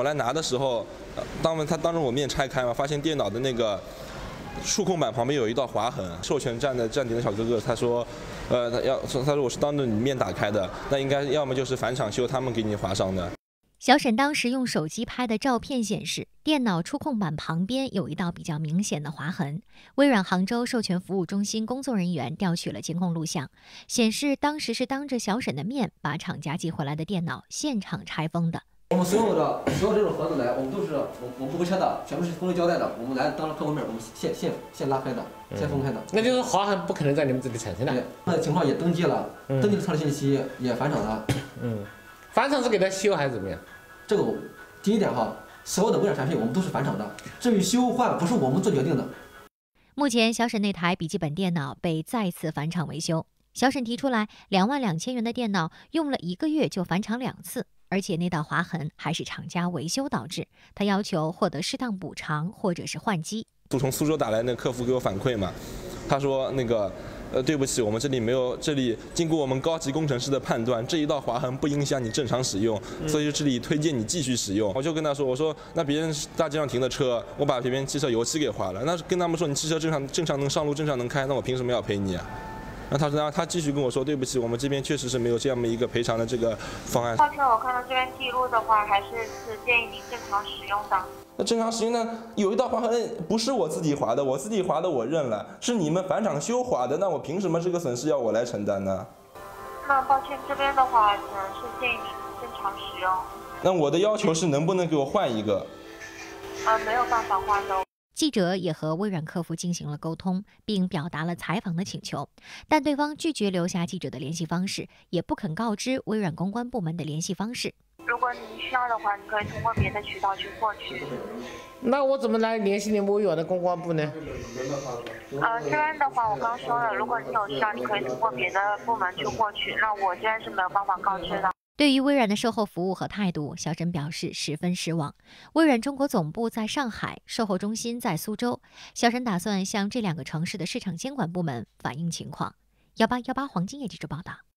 来拿的时候，他当着我面拆开嘛，发现电脑的那个触控板旁边有一道划痕。授权站的站点的小哥哥他说，他说我是当着你面打开的，那应该要么就是返厂修他们给你划伤的。 小沈当时用手机拍的照片显示，电脑触控板旁边有一道比较明显的划痕。微软杭州授权服务中心工作人员调取了监控录像，显示当时是当着小沈的面把厂家寄回来的电脑现场拆封的。 我们所有这种盒子来，我们都是我们不会拆的，全部是封着胶带的。我们来当着客户面，我们现拉开的，先封开的。 那就是划痕不可能在你们这里产生的。 对，那情况也登记了，登记了测试信息，也返厂了。 返厂是给他修还是怎么样？ 这个第一点哈，所有的微软产品我们都是返厂的，至于修换不是我们做决定的。 目前小沈那台笔记本电脑被再次返厂维修，小沈提出来22000元的电脑用了1个月就返厂2次，而且那道划痕还是厂家维修导致，他要求获得适当补偿或者是换机。 从苏州打来那客服给我反馈嘛，他说对不起，我们这里经过我们高级工程师的判断，这一道划痕不影响你正常使用，所以这里推荐你继续使用。我就跟他说，我说那别人大街上停的车，我把别人汽车油漆给划了，那跟他们说你汽车正常能上路，正常能开，那我凭什么要赔你啊？然后他继续跟我说，对不起，我们这边确实是没有这么一个赔偿的这个方案。 抱歉，我看到这边记录的话，还是建议您正常使用的。 那正常使用呢，有一道划痕不是我自己划的，我自己划的我认了，是你们返厂修划的，那我凭什么这个损失要我来承担呢？ 那抱歉，这边的话只能是建议您正常使用。 那我的要求是能不能给我换一个？ 没有办法换的。 记者也和微软客服进行了沟通，并表达了采访的请求，但对方拒绝留下记者的联系方式，也不肯告知微软公关部门的联系方式。 如果您需要的话，你可以通过别的渠道去获取。 那我怎么来联系你们微软的公关部呢？ 这边的话我刚说了，如果你有需要，你可以通过别的部门去获取。那我这边是没有办法告知的。 对于微软的售后服务和态度，小沈表示十分失望。微软中国总部在上海，售后中心在苏州。小沈打算向这2个城市的市场监管部门反映情况。1818黄金业记者报道。